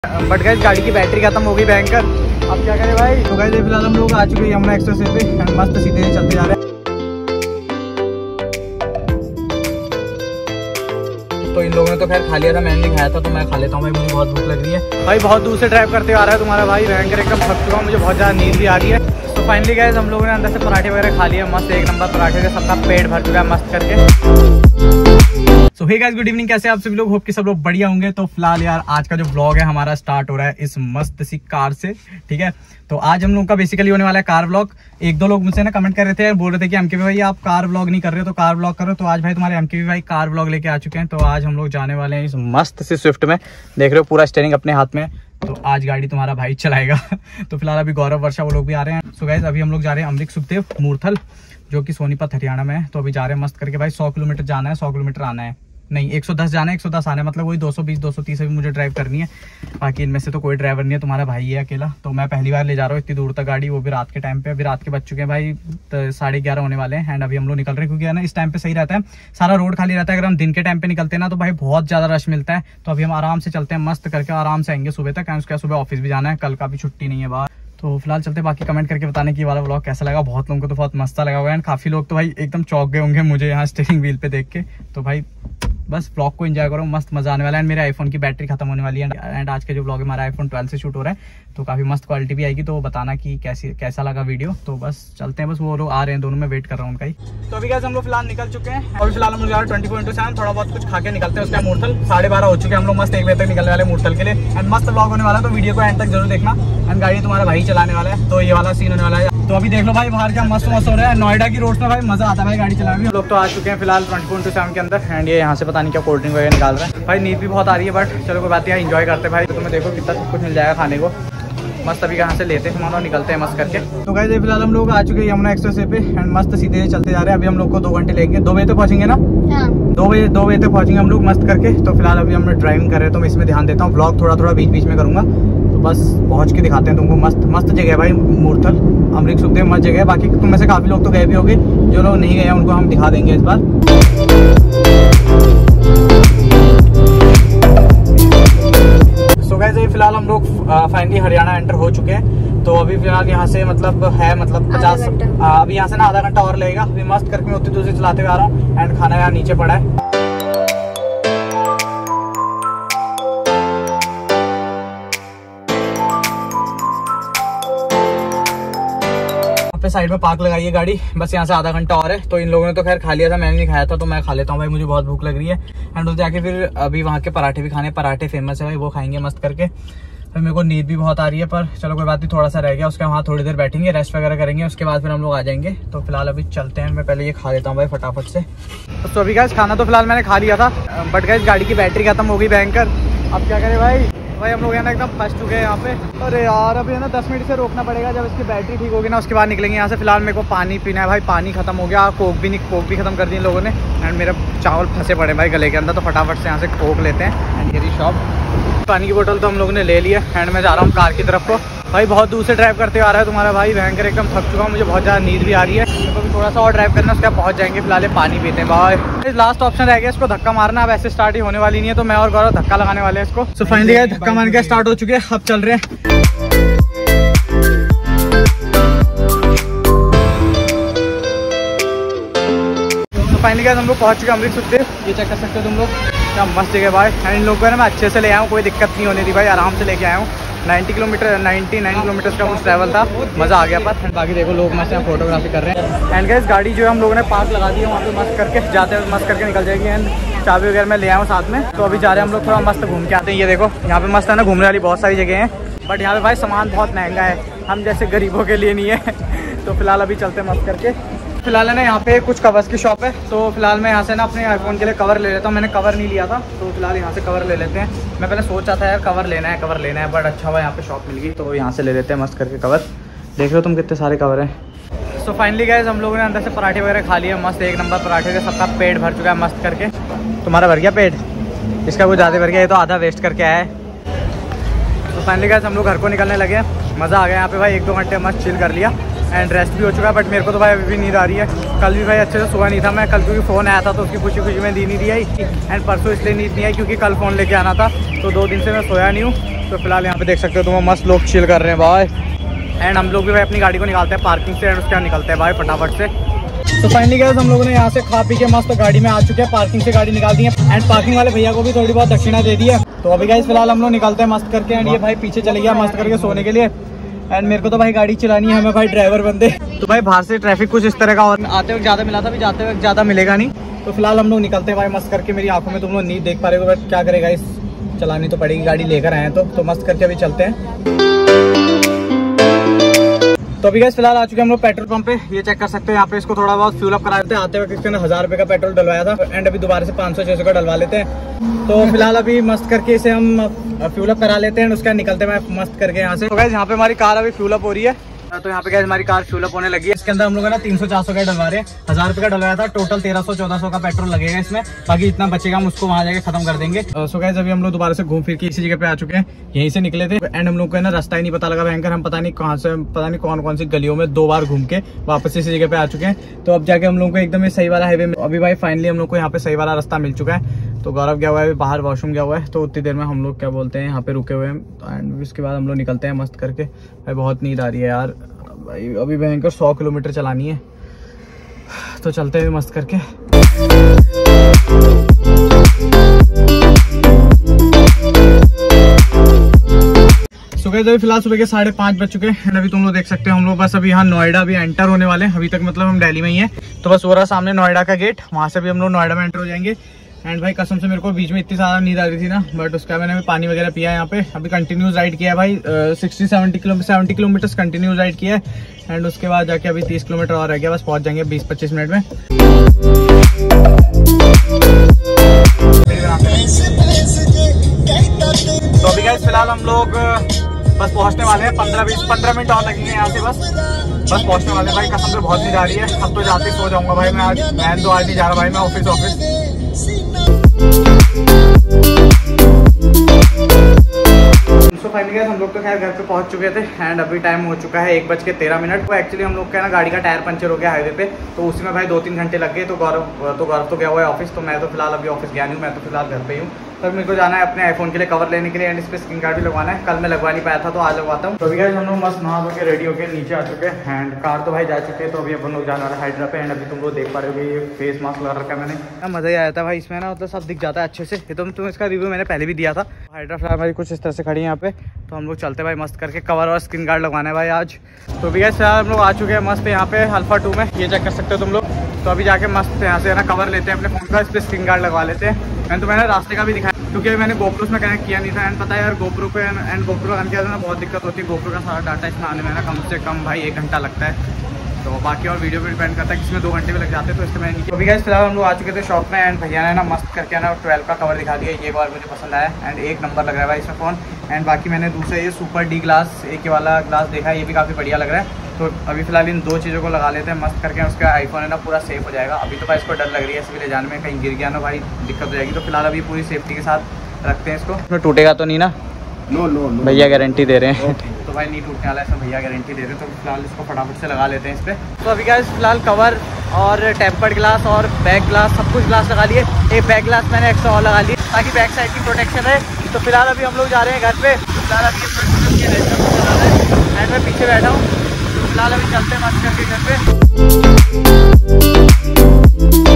But guys गाड़ी की battery खत्म हो गई भयंकर। अब क्या करें भाई। तो गाइस फिलहाल हम लोग आ चुके हैं यमुना एक्सप्रेस वे पे, मस्त सीधे चलते जा रहे हैं। तो इन लोगों ने तो खैर खा लिया था, मैंने नहीं खाया था, तो मैं खा लेता हूँ भाई, मुझे बहुत भूख लग रही है भाई। बहुत दूर से ड्राइव करते आ रहा है तुम्हारा भाई, भयंकर एकदम थक चुका हूँ, मुझे बहुत ज़्यादा नींद भी आ रही है। तो फाइनली गाइस हम लोगों ने अंदर से पराठे वगैरह खा लिए, मस्त एक नंबर पराठे से सबका पेट भर चुका है मस्त करके। So hey guys good evening, कैसे आप सभी लोग, होप कि सब लोग बढ़िया होंगे। तो फिलहाल यार आज का जो व्लॉग है हमारा स्टार्ट हो रहा है इस मस्त सी कार से, ठीक है। तो आज हम लोग का बेसिकली होने वाला है कार व्लॉग। एक दो लोग मुझसे ना कमेंट कर रहे थे, बोल रहे थे कि एमके भाई आप कार व्लॉग नहीं कर रहे हो तो कार व्लॉग करो। तो आज भाई तुम्हारे एमके भाई कार व्लॉग लेके आ चुके हैं। तो आज हम लोग जाने वाले हैं इस मस्त सी स्विफ्ट में, देख रहे हो पूरा स्टीयरिंग अपने हाथ में। तो आज गाड़ी तुम्हारा भाई चलाएगा। तो फिलहाल अभी गौरव वर्षा वो लोग भी आ रहे हैं। सो गाइस अभी हम लोग जा रहे हैं अमरीक सुखदेव मूर्थल, जो कि सोनीपत हरियाणा में है। तो अभी जा रहे हैं मस्त करके भाई, 100 किलोमीटर जाना है, 100 किलोमीटर आना है, नहीं 110 जाना है 110 आना है, मतलब वही 220 230 अभी मुझे ड्राइव करनी है। बाकी इनमें से तो कोई ड्राइवर नहीं है, तुम्हारा भाई है अकेला। तो मैं पहली बार ले जा रहा हूँ इतनी दूर तक गाड़ी, वो भी रात के टाइम पे। अभी रात के बज चुके हैं भाई 11:30 होने वाले हैं। एंड अभी हम लोग निकल रहे हैं, क्योंकि है ना इस टाइम पे सही रहता है, सारा रोड खाली रहता है। अगर हम दिन के टाइम पे निकलते हैं ना तो भाई बहुत ज्यादा रश मिलता है। तो अभी हम आराम से चलते हैं, मस्त करके आराम से आएंगे सुबह तक। उसके सुबह ऑफिस भी जाना है, कल का भी छुट्टी नहीं है बाहर। तो फिलहाल चलते, बाकी कमेंट करके बताने की वाला व्लॉग कैसा लगा। बहुत लोगों को तो बहुत मस्त लगा होगा, एंड काफी लोग तो भाई एकदम चौंक गए होंगे मुझे यहाँ स्टीयरिंग व्हील पे देख के। तो भाई बस व्लॉग को एंजॉय करो, मस्त मजा आने वाला है। मेरे आईफोन की बैटरी खत्म होने वाली है, एंड आज का जो व्लॉग है हमारा आईफोन 12 से शूट हो रहा है। तो काफी मस्त क्वालिटी भी आएगी, तो बताना कि कैसा लगा वीडियो। तो बस चलते हैं, बस वो लोग आ रहे हैं, दोनों में वेट कर रहा हूँ उनका ही। तो अभी गाइस हम लोग फिलहाल निकल चुके हैं, और फिलहाल हम लोग 24/7 थोड़ा बहुत कुछ खा के निकलते हैं। उसका मूर्थल 12:30 हो चुके हैं, हम लोग मस्त 1 बजे तक निकलने वाले मूर्थल के लिए। एंड मस्त व्लॉग होने वाला है, तो वीडियो को एंड तक जरूर देखना। एंड गाड़ी तुम्हारा भाई चलाने वाला है, तो ये वाला सीन होने वाला है। तो अभी देख लो भाई बाहर क्या मस्त हो रहा है। नोएडा की रोड में भाई मजा आता है भाई गाड़ी चलाने में। लोग तो आ चुके हैं फिलहाल 24/7 के अंदर, एंड ये यहाँ से पता नहीं क्या कोल्ड ड्रिंक वगैरह निकाल रहे हैं भाई। नींद भी बहुत आ रही है, बट चलो कोई बात नहीं, एंजॉय करते हैं भाई। तो तुम्हें देखो कितना सब कुछ मिल जाएगा खाने को। मस्त अभी कहाँ से लेते हैं सामान और निकलते हैं मस्त करके। तो गाइस फिलहाल हम लोग आ चुके हैं यमुना एक्सप्रेस वे पे, एंड मस्त सीधे चलते जा रहे हैं। अभी हम लोग को 2 घंटे लेंगे, 2 बजे तक पहुंचेंगे ना। 2 बजे तक पहुंचेंगे हम लोग मस्त करके। तो फिलहाल अभी हम ड्राइविंग कर रहे हैं, तो मैं इसमें ध्यान देता हूँ, ब्लॉग थोड़ा बीच बीच में करूंगा। तो बस पहुंच के दिखाते हैं तुमको। मस्त जगह है भाई मूर्थल, अमरीक सुखदेव मस्त जगह है। बाकी तुम में से काफी लोग तो गए भी होंगे, जो लोग नहीं गए हैं उनको हम दिखा देंगे इस बार। सो गाइस फिलहाल हम लोग फाइनली हरियाणा एंटर हो चुके हैं। तो अभी फिलहाल यहाँ से मतलब 50 अभी यहाँ से ना आधा घंटा और लगेगा। अभी मस्त करके मैं उतनी दूर से चलाते हुए आ रहा हूँ, एंड खाना यहाँ नीचे पड़ा है। पे साइड में पार्क लगाई है गाड़ी, बस यहाँ से आधा घंटा और है। तो इन लोगों ने तो खैर खा लिया था, मैंने नहीं खाया था, तो मैं खा लेता हूँ भाई, मुझे बहुत भूख लग रही है। एंड उधर जाके फिर अभी वहाँ के पराठे भी खाने, पराठे फेमस है भाई, वो खाएंगे मस्त करके। फिर मेरे को नींद भी बहुत आ रही है, पर चलो कोई बात नहीं, थोड़ा सा रह गया उसका, वहाँ थोड़ी देर बैठेंगे, रेस्ट वगैरह करेंगे, उसके बाद फिर हम लोग आ जाएंगे। तो फिलहाल अभी चलते हैं, मैं पहले ये खा लेता हूँ भाई फटाफट से। तो अभी गाइस खाना तो फिलहाल मैंने खा लिया था, बट गाइस गाड़ी की बैटरी खत्म हो गई भयंकर। अब क्या करें भाई हम लोग है ना एकदम फंस चुके हैं यहाँ पे। अरे यार अभी है ना 10 मिनट से रोकना पड़ेगा, जब इसकी बैटरी ठीक होगी ना उसके बाद निकलेंगे यहाँ से। फिलहाल मेरे को पानी पीना है भाई, पानी खत्म हो गया, कोक भी खत्म कर दी इन लोगों ने। एंड मेरे चावल फंसे पड़े भाई गले के अंदर, तो फटाफट से यहाँ से कोक लेते हैं। एंड ये शॉप, पानी की बोतल तो हम लोगों ने ले लिया। एंड मैं जा रहा हूँ कार की तरफ को भाई, बहुत दूर से ड्राइव करते आ रहा है तुम्हारा भाई, भयंकर एकदम थक चुका हूँ, मुझे बहुत ज़्यादा नींद भी आ रही है। तो भी थोड़ा सा और ड्राइव करना, उसके बाद पहुँच जाएंगे। फिलहाल पानी पीते हैं भाई, लास्ट ऑप्शन रह गया इसको धक्का मारना। अब ऐसे स्टार्ट ही होने वाली नहीं है, तो मैं और गौरव धक्का लगाने वाले हैं इसको। सो फाइनली धक्का मारने के स्टार्ट हो चुके हैं, अब चल रहे हैं। फाइनली हम लोग पहुंच चुके अमरीक सुखदेव, ये चेक कर सकते हो तुम लोग, क्या मस्त जगह भाई। एंड इन लोगों को ना मैं अच्छे से ले आया हूँ, कोई दिक्कत नहीं होने दी भाई, आराम से लेके आया हूँ। 99 किलोमीटर का कुछ ट्रैवल था, मज़ा आ गया। पर बाकी देखो लोग मस्त यहाँ फोटोग्राफी कर रहे हैं। एंड गाइस गाड़ी जो है हम लोगों ने पार्क लगा दी है वहाँ पे, मस्त करके जाते हैं, मस्त करके निकल जाएगी। एंड चाबी वगैरह मैं ले आया हूँ साथ में। तो अभी जा रहे हैं हम लोग, थोड़ा मस्त घूम के आते हैं। ये देखो यहाँ पे मस्त है ना, घूमने वाली बहुत सारी जगह हैं, बट यहाँ पे भाई सामान बहुत महंगा है, हम जैसे गरीबों के लिए नहीं है। तो फिलहाल अभी चलते हैं मस्त करके। फिलहाल है ना यहाँ पे कुछ कवर्स की शॉप है, तो फिलहाल मैं यहाँ से ना अपने आईफोन के लिए कवर ले लेता हूँ। मैंने कवर नहीं लिया था, तो फिलहाल यहाँ से कवर ले लेते हैं। मैं पहले सोचा था यार कवर लेना है, बट अच्छा हुआ यहाँ पे शॉप मिल गई, तो यहाँ से ले लेते हैं मस्त करके कवर। देख रहे हो तुम कितने सारे कवर हैं। सो फाइनली गाइस हम लोगों ने अंदर से पराठे वगैरह खा लिए, मस्त 1 नंबर पराठे से सबका पेट भर चुका है मस्त करके। तुम्हारा भर गया पेट? इसका कुछ ज़्यादा भर गया, ये तो आधा वेस्ट करके आया है। तो फाइनली गाइस हम लोग घर को निकलने लगे, मज़ा आ गया यहाँ पे भाई, 1-2 घंटे मस्त चिल कर लिया। एंड रेस्ट भी हो चुका है। बट मेरे को तो भाई अभी भी नींद आ रही है। कल भी भाई अच्छे से सोया नहीं था मैं, कल क्योंकि फ़ोन आया था तो उसकी खुशी खुशी में नींद नहीं आई। एंड परसों इसलिए नींद नहीं आई क्योंकि कल फ़ोन लेके आना था, तो 2 दिन से मैं सोया नहीं हूँ। तो फिलहाल यहाँ पे देख सकते हो तुम, मस्त लोग चिल कर रहे हैं भाई। एंड हम लोग भी भाई अपनी गाड़ी को निकालते हैं पार्किंग से एंड उसके बाद निकलते हैं भाई फटाफट से। तो फाइनली गाइस हम लोगों ने यहाँ से खा पी के मस्त गाड़ी में आ चुके हैं, पार्किंग से गाड़ी निकाल दी है। एंड पार्किंग वाले भैया को भी थोड़ी बहुत दक्षिणा दे दी है। तो अभी गाइस फिलहाल हम लोग निकलते हैं मस्त करके। एंड ये भाई पीछे चले गया मस्त करके सोने के लिए। एंड मेरे को तो भाई गाड़ी चलानी है, हमें भाई ड्राइवर बंदे। तो भाई बाहर से ट्रैफिक कुछ इस तरह का, और आते वक्त ज़्यादा मिला था, भी जाते वक्त ज़्यादा मिलेगा नहीं। तो फिलहाल हम लोग निकलते हैं भाई मस्त करके। मेरी आंखों में तुम लोग नींद देख पा रहे हो, बट क्या करेगा, इस चलानी तो पड़ेगी, गाड़ी लेकर आए हैं तो मस्त करके अभी चलते हैं। तो अभी गाइस फिलहाल आ चुके हैं हम लोग पेट्रोल पंप पे। ये चेक कर सकते हो यहाँ पे, इसको थोड़ा बहुत फ्यूल अप करा देते हैं। आते वक्त इसके अंदर 1000 रुपये का पेट्रोल डलवाया था एंड अभी दोबारा से 500-600 का डलवा लेते हैं। तो फिलहाल अभी मस्त करके इसे हम फ्यूल अप करा लेते हैं, उसके बाद निकलते हैं मस्त करके यहाँ से। तो गाइस यहाँ पे हमारी कार अभी फ्यूल अप हो रही है। तो यहाँ पे गाइस हमारी कार फ्यूल अप होने लगी है। इसके अंदर हम लोग ना 300-400 का डलवा रहे हैं। 1000 रुपये का डलवाया था, टोटल 1300-1400 का पेट्रोल लगेगा इसमें। बाकी जितना बचेगा हम उसको वहाँ जाके खत्म कर देंगे। सो गाइस अभी हम लोग दोबारा से घूम फिर के इसी जगह पे आ चुके हैं। यहीं से निकले थे एंड हम लोग को है ना रास्ता ही नहीं पता लगा भयंकर। हम पता नहीं कहाँ से, पता नहीं कौन कौन सी गलियों में 2 बार घूम के वापस इसी जगह पे आ चुके हैं। तो अब जाके हम लोग को एकदम सही वाला हाईवे में अभी भाई फाइनली हम लोग को यहाँ पे सही वाला रास्ता मिल चुका है। तो गौरव गया हुआ है बाहर, वॉशरूम गया हुआ है, तो उतनी देर में हम लोग क्या बोलते हैं यहाँ पे रुके हुए हैं। एंड उसके बाद हम लोग निकलते हैं मस्त करके। भाई बहुत नींद आ रही है यार भाई, अभी भयंकर 100 किलोमीटर चलानी है, तो चलते हैं मस्त करके। सुबह तो फिलहाल सुबह के 5:30 बज चुके हैं। अभी तुम लोग देख सकते हो हम लोग बस अभी यहाँ नोएडा भी एंटर होने वाले हैं। अभी तक मतलब हम दिल्ली में ही हैं, तो बस हो रहा सामने नोएडा का गेट, वहाँ से भी हम लोग नोएडा में एंटर हो जाएंगे। एंड भाई कसम से मेरे को बीच में इतनी ज़्यादा नींद आ रही थी ना, बट उसका मैंने भी पानी वगैरह पिया है यहाँ पे। अभी कंटिन्यूस राइड किया है भाई, 70 किलोमीटर कंटिन्यूस राइड किया है। एंड उसके बाद जाके अभी 30 किलोमीटर और रह गया, बस पहुँच जाएंगे 20-25 मिनट में। तो अभी गाइस फिलहाल हम लोग बस पहुंचने वाले हैं, 15 मिनट और लगेंगे यहाँ से। बस पहुंचने वाले हैं भाई, कसम से बहुत नींद आ रही है। अब तो जाते ही सो जाऊंगा भाई मैं। तो आज नहीं जा रहा भाई मैं ऑफिस। तो फाइनली हम लोग तो खैर घर पे पहुंच चुके थे एंड अभी टाइम हो चुका है 1:13। तो एक्चुअली हम लोग का ना गाड़ी का टायर पंचर हो गया हाईवे पे, तो उसी में भाई 2-3 घंटे लग गए। तो गौरव तो गया हुआ है ऑफिस, तो मैं तो फिलहाल अभी ऑफिस गया नहीं हूँ, मैं तो फिलहाल घर पे ही हूँ। तब मेरे को जाना है अपने आईफोन के लिए कवर लेने के लिए एंड इस पर स्क्रीन गार्ड भी लगवाना है। कल मैं लगवा नहीं पाया था, तो आज लगवाता हूँ। तो अभी हम लोग मस्त नहा धो के रेडी होकर नीचे आ चुके हैं एंड कार तो भाई जा चुके हैं। तो अभी अपन लोग जाना है हाइड्रा पे। एंड अभी तुम लोग देख पा रहे हो ये फेस मास्क लगा रखा है मैंने, मज़ा ही आया था भाई इसमें ना, मतलब सब दिख जाता है अच्छे से। ये तुम इसका रिव्यू मैंने पहले भी दिया था। हाइड्रा फिलहाल भाई कुछ इस तरह से खड़ी है यहाँ पे। तो हम लोग चलते भाई मस्त करके, कवर और स्क्रीन गार्ड लगवाना है भाई आज। तो अभी फिलहाल हम लोग आ चुके हैं मस्त यहाँ पे अल्फा 2 में, ये चेक कर सकते हो तुम लोग। तो अभी जाके मस्त यहाँ से ना कवर लेते हैं अपने फोन का, इस पर स्क्रीन गार्ड लगवा लेते हैं। मैंने रास्ते का भी दिखाया क्योंकि मैंने गोप्रो में कनेक्ट किया नहीं था। एंड पता है यार गोप्रो पे एंड गोप्रो कनेक्ट किया था ना, बहुत दिक्कत होती है। गोप्रो का सारा डाटा इसमें आने में ना कम से कम भाई 1 घंटा लगता है। तो बाकी और वीडियो पे डिपेंड करता है, किसमें 2 घंटे भी लग जाते हैं। तो इससे मैंने तो अभी गाइस फिलहाल हम लोग आ चुके थे शॉप में एंड भैया ने ना मस्त करके ना 12 का कवर दिखा दिया। ये बार मुझे पसंद आया एंड 1 नंबर लग रहा है भाई इसमें फ़ोन। एंड बाकी मैंने दूसरे ये सुपर डी ग्लास AK वाला ग्लास देखा है, ये भी काफ़ी बढ़िया लग रहा है। तो अभी फिलहाल इन 2 चीज़ों को लगा लेते हैं मस्त करके, उसका आईफोन है ना पूरा सेफ हो जाएगा। अभी तो भाई इसको डर लग रही है इसलिए ले जाने में, कहीं गिर गया ना भाई दिक्कत हो जाएगी। तो फिलहाल अभी पूरी सेफ्टी के साथ रखते हैं इसको। इसमें टूटेगा तो नहीं ना? नो भैया गारंटी दे रहे हैं। तो भाई नहीं टूटने वाला है, इसमें भैया गारंटी दे रहे हैं। तो फिलहाल इसको फटाफट से लगा लेते हैं इस पर। तो अभी गाइस फिलहाल कवर और टेम्पर्ड ग्लास और बैक ग्लास सब कुछ ग्लास लगा लिए। एक बैक ग्लास मैंने एक्स्ट्रा और लगा ली ताकि बैक साइड की प्रोटेक्शन है। तो फिलहाल अभी हम लोग जा रहे हैं घर पे। फिलहाल अभी एंड मैं पीछे बैठा हूँ। तो फिलहाल अभी चलते हैं मस्त करके घर पे।